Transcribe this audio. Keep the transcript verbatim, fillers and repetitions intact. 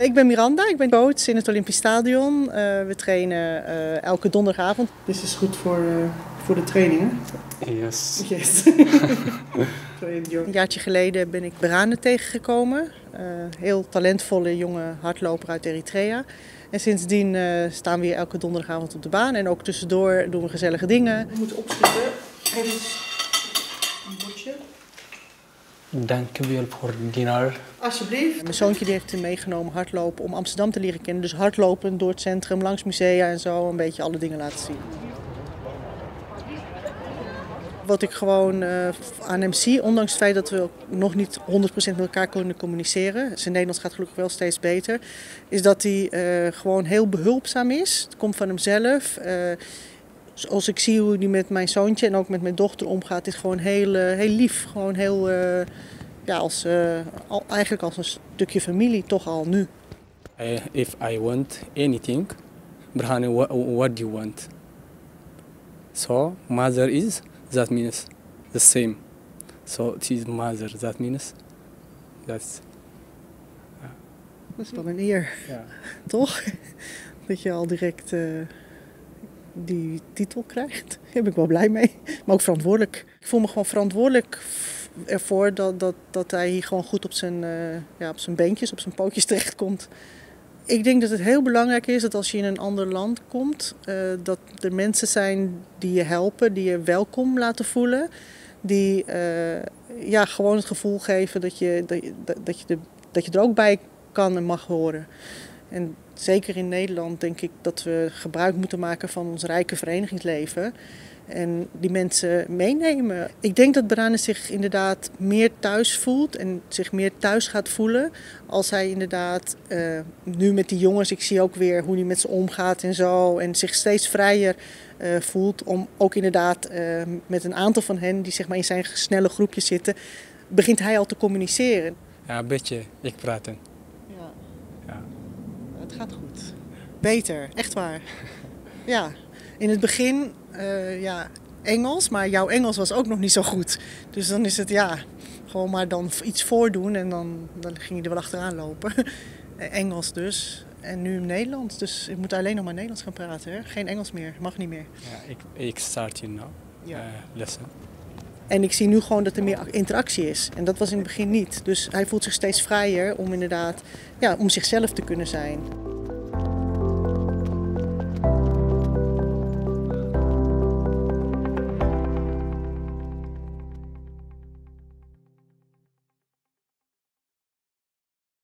Ik ben Miranda, ik ben coach in het Olympisch Stadion. Uh, we trainen uh, elke donderdagavond. Dit is goed voor, uh, voor de trainingen. Yes. Yes. Een jaartje geleden ben ik Berhane tegengekomen. Uh, heel talentvolle jonge hardloper uit Eritrea. En sindsdien uh, staan we hier elke donderdagavond op de baan. En ook tussendoor doen we gezellige dingen. We moeten opschieten. Even een bordje. Dank u wel voor dinar. Alsjeblieft. Mijn zoontje die heeft hem meegenomen hardlopen om Amsterdam te leren kennen. Dus hardlopen door het centrum, langs musea en zo. Een beetje alle dingen laten zien. Wat ik gewoon uh, aan hem zie, ondanks het feit dat we nog niet honderd procent met elkaar kunnen communiceren. Zijn Nederlands gaat gelukkig wel steeds beter. Is dat hij uh, gewoon heel behulpzaam is. Het komt van hemzelf. Uh, Zoals ik zie hoe hij met mijn zoontje en ook met mijn dochter omgaat, is gewoon heel, uh, heel lief. Gewoon heel, uh, ja, als, uh, al, eigenlijk als een stukje familie, toch al nu. Uh, if I want anything, Berhane, what, what do you want? So, mother is, that means the same. So, she is mother, that means, that's... Uh. Dat is wel een eer, ja. Toch? Dat je al direct... Uh, die titel krijgt. Daar ben ik wel blij mee. Maar ook verantwoordelijk. Ik voel me gewoon verantwoordelijk ervoor dat, dat, dat hij hier gewoon goed op zijn, uh, ja, op zijn beentjes, op zijn pootjes terechtkomt. Ik denk dat het heel belangrijk is dat als je in een ander land komt, uh, dat er mensen zijn die je helpen, die je welkom laten voelen. Die uh, ja, gewoon het gevoel geven dat je, dat, dat, je de, dat je er ook bij kan en mag horen. En zeker in Nederland denk ik dat we gebruik moeten maken van ons rijke verenigingsleven. En die mensen meenemen. Ik denk dat Berhane zich inderdaad meer thuis voelt en zich meer thuis gaat voelen. Als hij inderdaad uh, nu met die jongens, ik zie ook weer hoe hij met ze omgaat en zo. En zich steeds vrijer uh, voelt om ook inderdaad uh, met een aantal van hen die zeg maar in zijn snelle groepjes zitten, begint hij al te communiceren. Ja, een beetje. Ik praten. Ja. Ja. Het gaat goed. Beter, echt waar. Ja, in het begin uh, ja, Engels, maar jouw Engels was ook nog niet zo goed. Dus dan is het ja, gewoon maar dan iets voordoen en dan, dan ging je er wel achteraan lopen. Engels dus. En nu Nederlands, dus ik moet alleen nog maar Nederlands gaan praten. Hè? Geen Engels meer, mag niet meer. Ja, ik, ik start hier nou, ja. uh, lessen. En ik zie nu gewoon dat er meer interactie is. En dat was in het begin niet. Dus hij voelt zich steeds vrijer om inderdaad, ja, om zichzelf te kunnen zijn.